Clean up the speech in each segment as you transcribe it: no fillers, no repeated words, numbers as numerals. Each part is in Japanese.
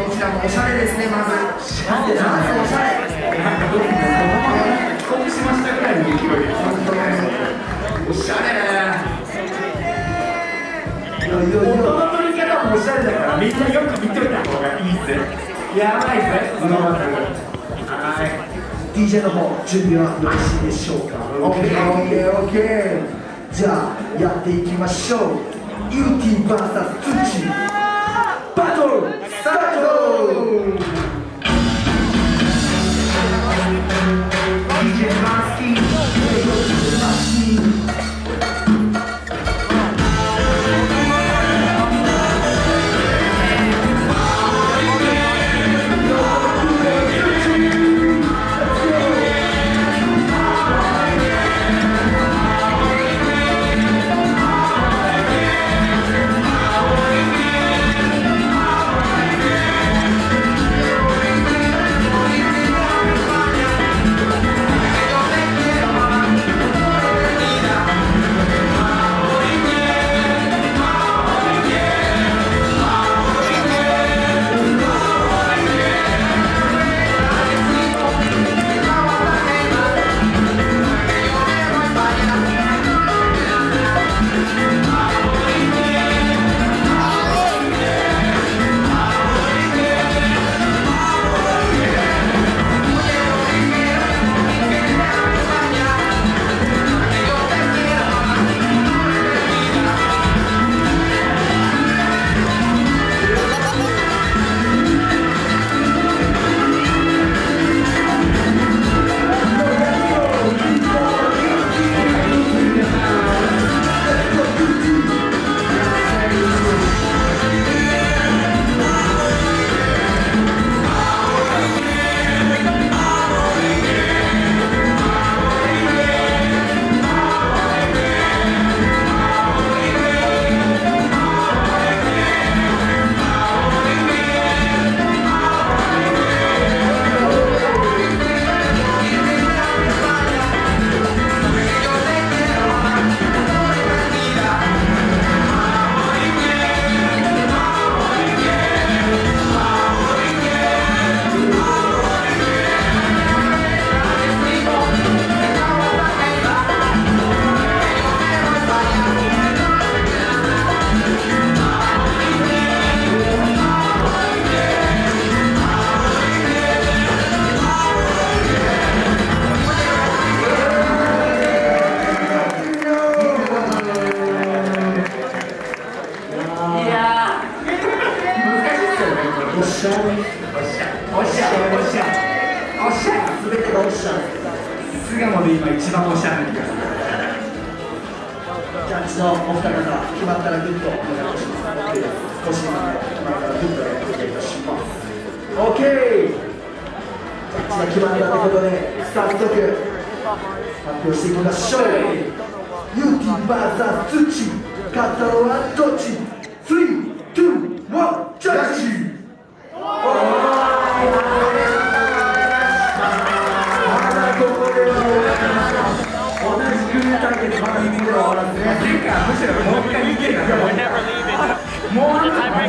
こちらもおしゃれですね。まずおしゃれ。 帰国しましたぐらいの勢いでおしゃれ。音の取り方もおしゃれだからみんなよく見といた方がいいっす。やばいっすね、そのまま。はい、 DJ の方準備はよろしいでしょうか。 OK。 じゃあやっていきましょう。 YOUTEE vs 土バトルスタート。DJ マスキー巣鴨で今一番おしゃれな気がする。 ジャッジのお二方、決まったらグッとお願いします。OK です。少しまで決まったらグッとお願いいたします。OK。ジャッジが決まったということで、早速発表していきましょう。YOUTEE vs 土、勝ったのはどっち ?3、2、1、ジャッジ。対決まだ見てるわけですね。 前回むしろもう一回見てるからもういいよね、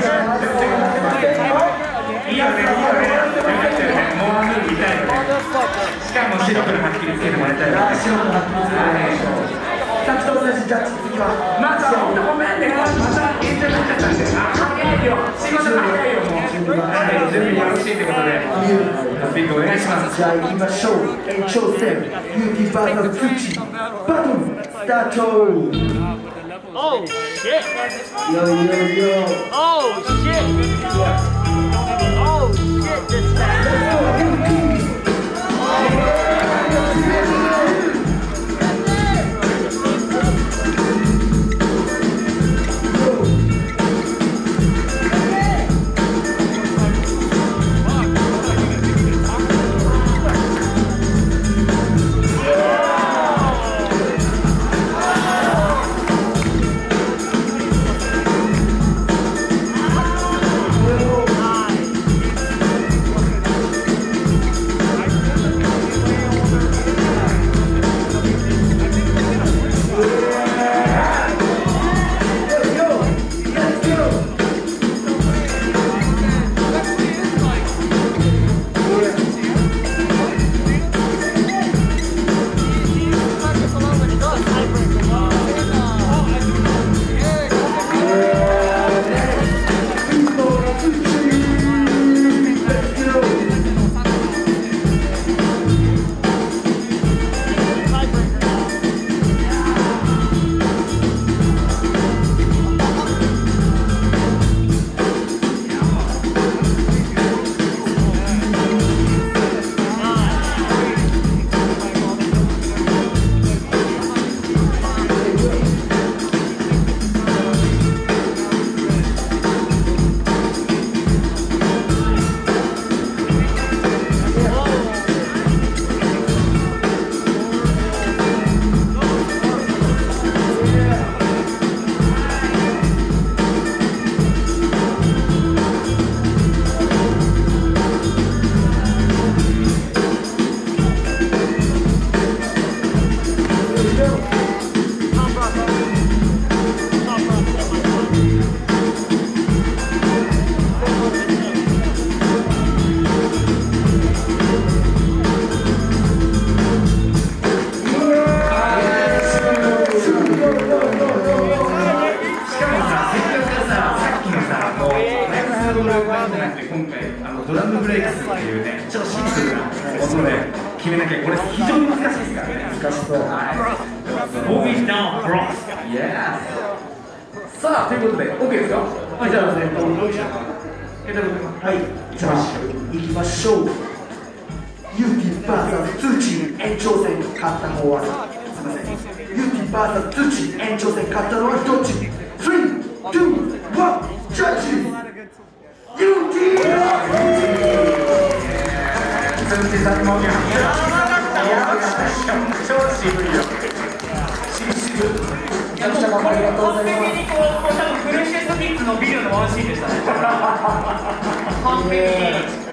いいよね、もう見たいよね。しかも白黒はっきりつけてもらいたいよね。 白黒はっきりつけてもらいましょう。さっきと同じジャッジ、次はまたごめんね、また延長になっちゃったんで、早いよ、仕事早いよ、もう準備よろしいということでスピークお願いします。 じゃあ行きましょう。延長戦 YOUTEE vs 土バトルスタート。 Oh shit! Yo yo yo! Oh shit! Oh shit! This time. Yo! ドル版じゃなくて今回ドラムブレイクスっていうねちょっとシンプルな音で決めなきゃこれ非常に難しいですからね。 難しそう。 Moving down cross。さあということで OK ですか。はい、じゃあですね。 はい、じゃあ行きましょう。YOUTEE vs ツーチーム延長戦勝った方はすみません。YOUTEE vs ツーチーム延長戦勝ったのはどっち ?3、2、1、ジャッジYOUTEE。 ツーチーさんも超渋いよ。 めちゃくちゃありがとうございます。 多分フルシェストキッズのビデオのワンシーンでしたね。完璧に。